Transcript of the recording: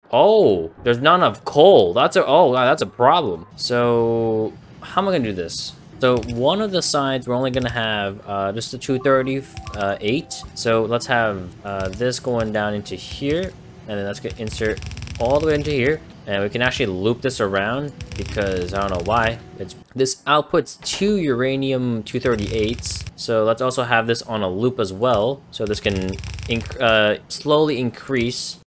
Oh, there's not enough coal. Oh, wow, that's a problem. So how am I gonna do this? So one of the sides, we're only gonna have just the 238. So let's have this going down into here, and then let's insert all the way into here. And we can actually loop this around because I don't know why. This outputs 2 uranium 238s. So let's also have this on a loop as well. So this can slowly increase